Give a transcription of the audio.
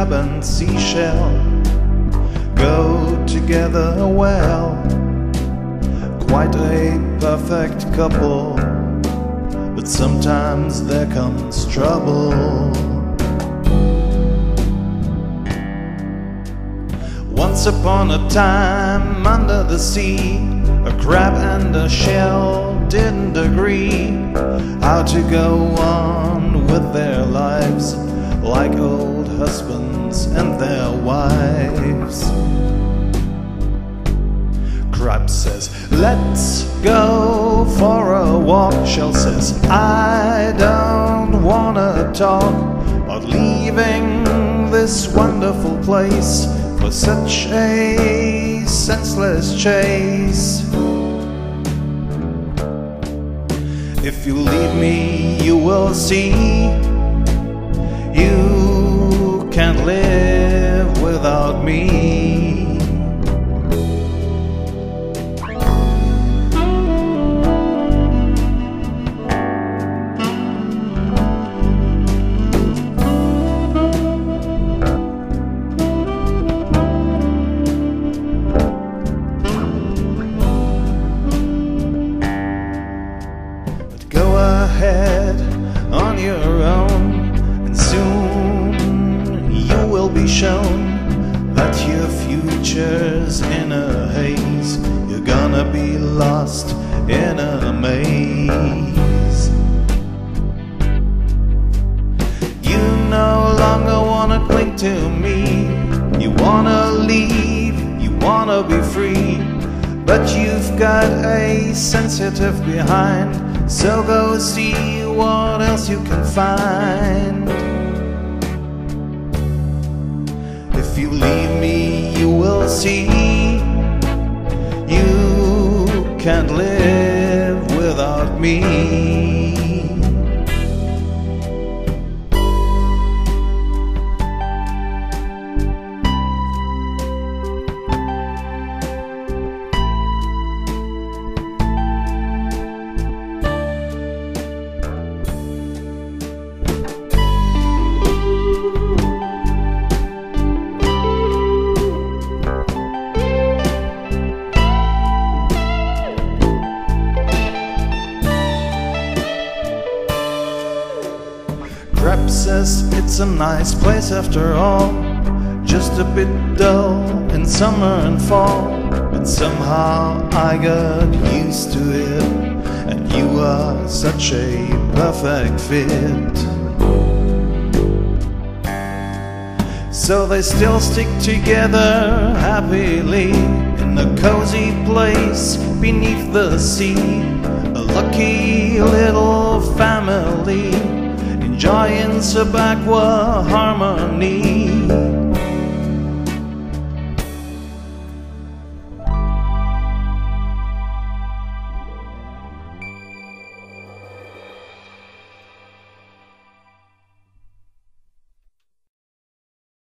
crab and seashell go together well, quite a perfect couple, but sometimes there comes trouble. Once upon a time, under the sea, a crab and a shell didn't agree how to go on with their lives, like old husbands and their wives. Crab says, let's go for a walk. Shell says, I don't wanna talk about leaving this wonderful place for such a senseless chase. If you leave me, you will see, you can't live without me. On your own, and soon you will be shown that your future's in a haze. You're gonna be lost in a maze. You no longer wanna cling to me, you wanna leave, you wanna be free, but you've got a sensitive behind. So go see what else you can find. If you leave me, you will see, you can't live without me. Crab says it's a nice place after all, just a bit dull in summer and fall, but somehow I got used to it, and you are such a perfect fit. So they still stick together happily in a cozy place beneath the sea, a lucky little family enjoying Sabaqua harmony.